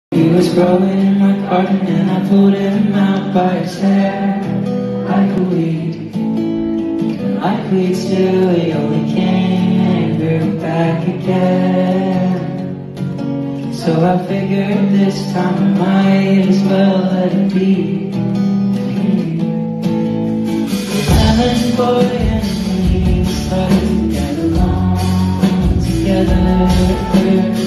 He was growing in my garden and I pulled him out by his hair. Like a weed still, he only came and grew back again. So I figured this time I might as well let it be. Lemon boy and me started to get along together.